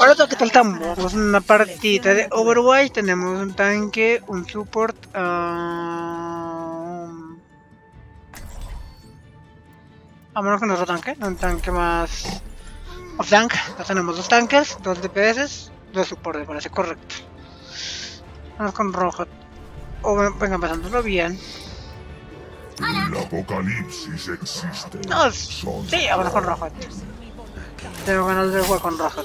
Hola, ¿qué tal estamos? Una partida de Overwatch. Tenemos un tanque, un support. Vámonos con otro tanque, un tanque más off-tank. Ya tenemos dos tanques, dos DPS, dos support, me parece correcto. Vamos con rojo. Venga, pasándolo bien. El apocalipsis existe. No, sí, vámonos con rojo. Tengo ganas de jugar con rojo.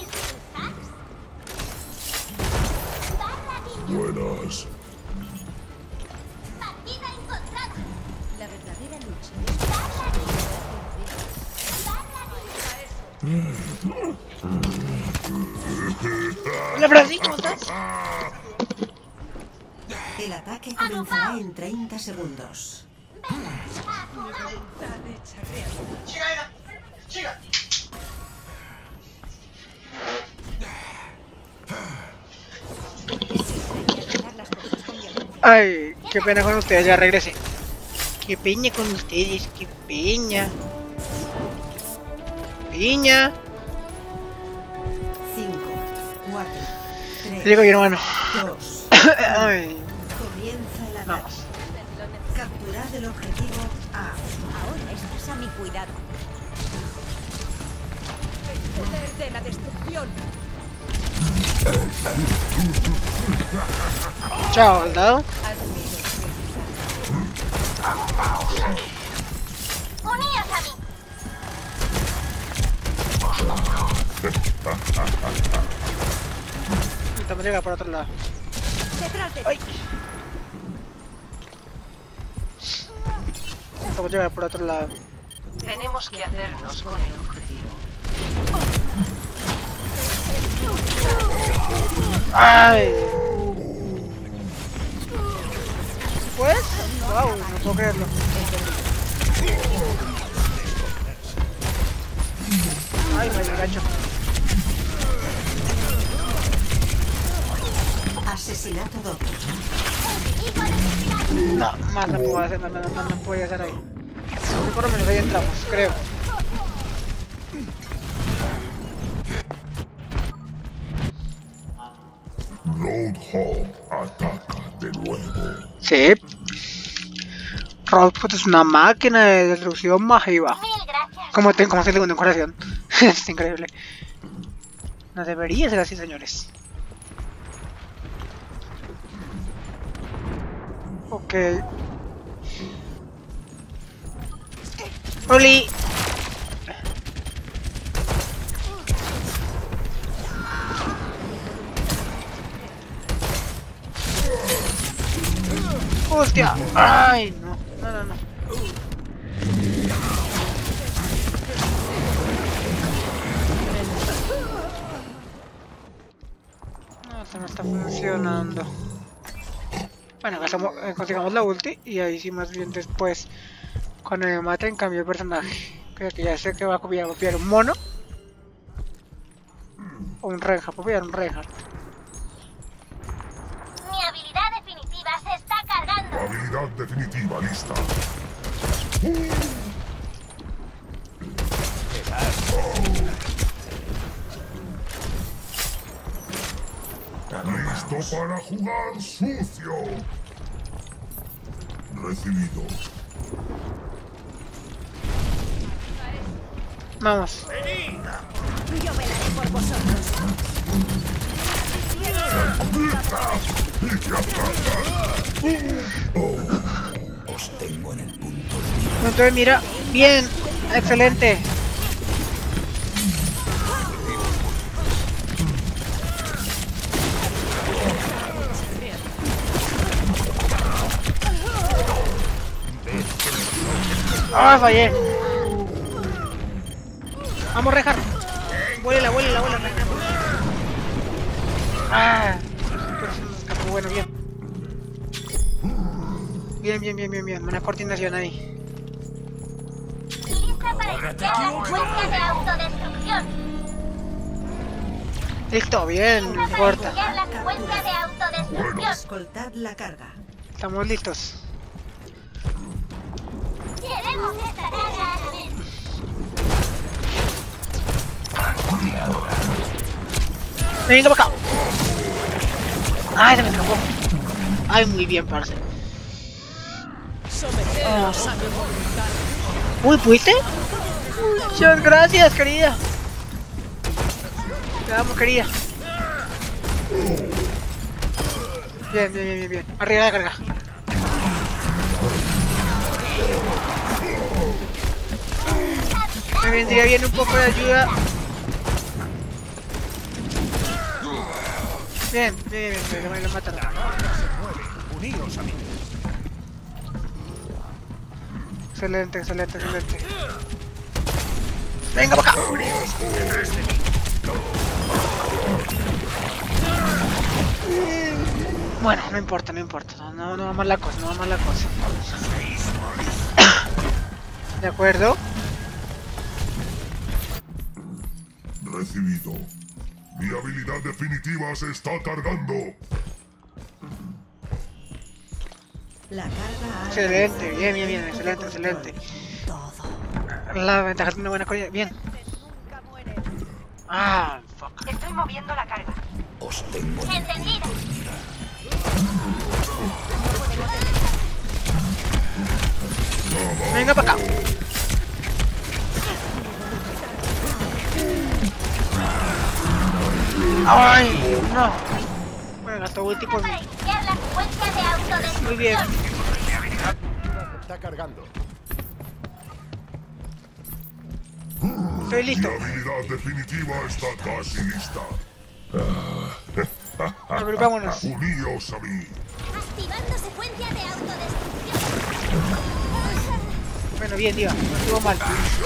Buenas. La verdadera lucha. Hola, Brady, ¿cómo estás? El ataque comenzará en 30 segundos. Ay, qué pena con ustedes, ya regresé. Qué peña con ustedes, qué peña. Piña. 5, 4, 3, Digo yo, hermano. 2. Ay, Comienza el ataque. vamos. Capturad el objetivo A. Ahora estás a mi cuidado. Poder de la destrucción. Chao, al dado. Uníos a mí. Intentamos llegar por otro lado. Detrás de Ay. Intentamos llegar por otro lado. Tenemos que hacernos con el objetivo. Ay. Pues, wow, no puedo creerlo. Ay, me gacho. Asesinato doble. No, más no puedo hacer, más no puedo hacer ahí. Por lo menos ahí entramos, creo. Roadhog ataca de nuevo. Sí. Roadhog es una máquina de destrucción masiva. Mil gracias. Como hace segundo en corazón. Es increíble. No debería ser así, señores. Ok. Oli. Hostia. Ay, no. No. No, esto no está funcionando. Bueno, consigamos la ulti y ahí sí más bien después, cuando me maten, cambio el personaje. Creo que ya sé que va a copiar un mono. O un Reinhardt, voy a copiar un Reinhardt. Mi habilidad definitiva se está cargando. Habilidad definitiva lista. Listo para jugar sucio. Recibido. Vamos. Yo velaré por vosotros. Os tengo en el punto Entonces mira, bien, excelente. Ah, fallé. Vamos, Reinhardt. Vuela. Ah, pero se nos escapó. Bueno, bien. Bien. Buena coordinación ahí. Lista para iniciar la secuencia de autodestrucción. Listo, bien, Lista para corta. iniciar la secuencia de autodestrucción. Escoltad la carga. Estamos listos. Queremos esta carga a la vez. Venga para acá. Ay, se me escapó. Ay, muy bien, parce. Uy, ¿pudiste? Muchas gracias, querida. Te amo, querida. Bien, bien, bien, bien, bien. Arriba de carga. Me vendría bien un poco de ayuda. Bien, bien, bien, me lo mataron. Unidos a mí. Excelente, excelente, excelente. Venga para acá. Bueno, no importa, no importa. No va mal la cosa, no va mal la cosa. De acuerdo. Recibido. Mi habilidad definitiva se está cargando. La carga ha Excelente, bien, bien, bien, excelente, excelente. todo. La ventaja tiene una buena corrida, bien. Ah, fuck. Estoy moviendo la carga. Os tengo en el Entendido. punto de mira. Venga para acá. Ay, no. Bueno, gastó ulti por mí. Para iniciar la secuencia de autodestrucción. Muy bien. Está cargando. Estoy Mi listo. habilidad definitiva está casi lista. Agrupámonos. Uníos a mí. Activando secuencia de autodestrucción. Bueno, bien, tío. No estuvo mal.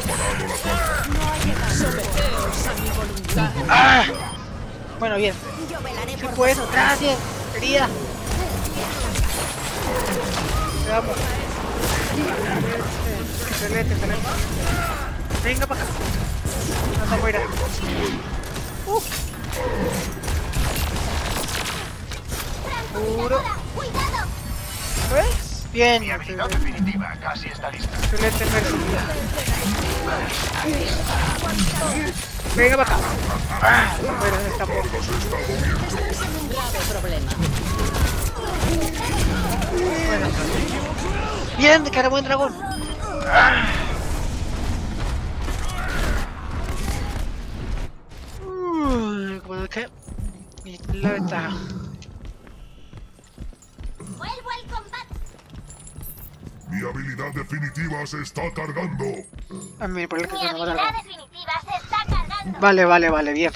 Ah. Bueno, bien. Yo velaré Sí por puedes. vosotros. Gracias, querida. Te amo. Excelente, excelente. Venga para acá. No te mueras. Puro. ¡Cuidado! ¿Ves? Bien. Mi habilidad definitiva casi está lista. Excelente, Mercy. Venga para acá. Ah, no mueras, está por. Bueno. Bien, de cara buen dragón. Como que la ventaja. Vuelvo al combate. Mi habilidad definitiva se está cargando. A mí por el que Mi se me va a habilidad dar. definitiva se está cargando. Vale, vale, vale, bien.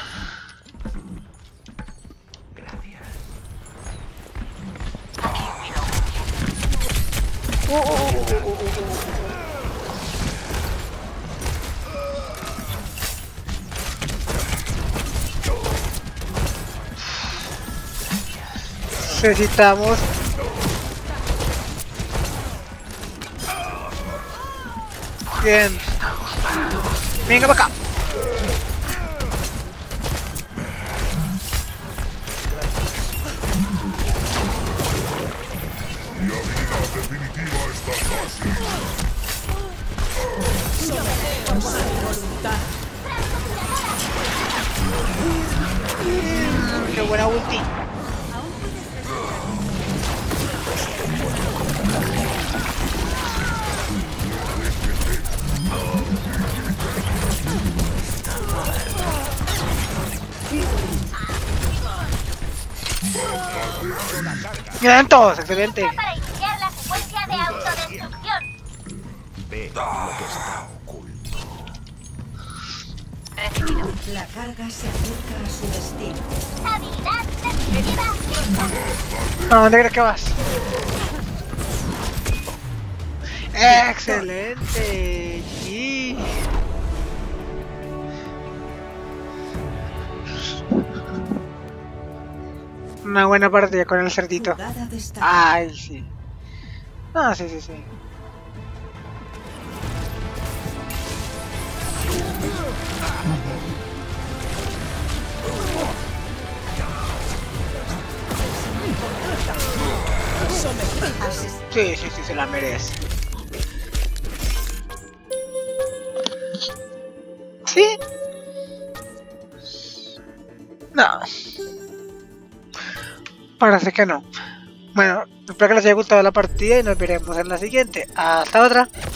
Necesitamos. Bien. Venga para acá. Mi habilidad definitiva está casi lista. Qué buena ulti. Bien, todos, excelente. Para iniciar la secuencia de autodestrucción. Ve lo que está oculto. Recibido. La carga se acerca a su destino. Habilidad definitiva. ¿A dónde crees que vas? Excelente. Sí. Una buena partida con el cerdito. Jugada destacada. Ay, sí. Ah, sí, sí, sí. Sí, sí, sí, se la merece. ¿Sí? No. Parece que no. Bueno, espero que les haya gustado la partida y nos veremos en la siguiente. Hasta otra.